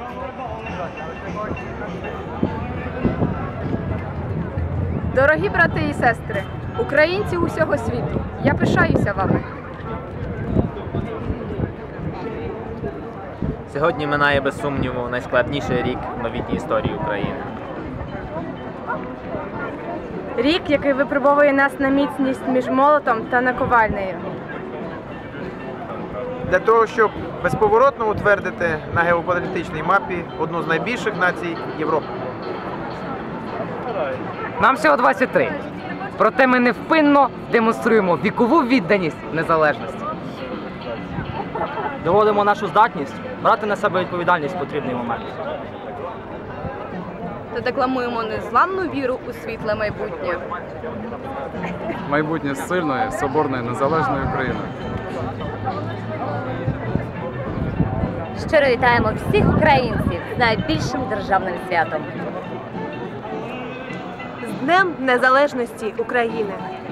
Дорогі брати і сестри, українці усього світу, я пишаюся вами. Сьогодні минає, без сумніву, найскладніший рік в новітній історії України. Рік, який випробовує нас на міцність між молотом та наковальнею. Для того, щоб безповоротно утвердити на геополітичній мапі одну з найбільших націй Європи. Нам всього 23. Проте ми невпинно демонструємо вікову відданість незалежності. Доводимо нашу здатність брати на себе відповідальність в потрібний момент. Та декламуємо незламну віру у світле майбутнє. Майбутнє сильної, соборної, незалежної України. Щиро вітаємо всіх українців з найбільшим державним святом. З Днем Незалежності України!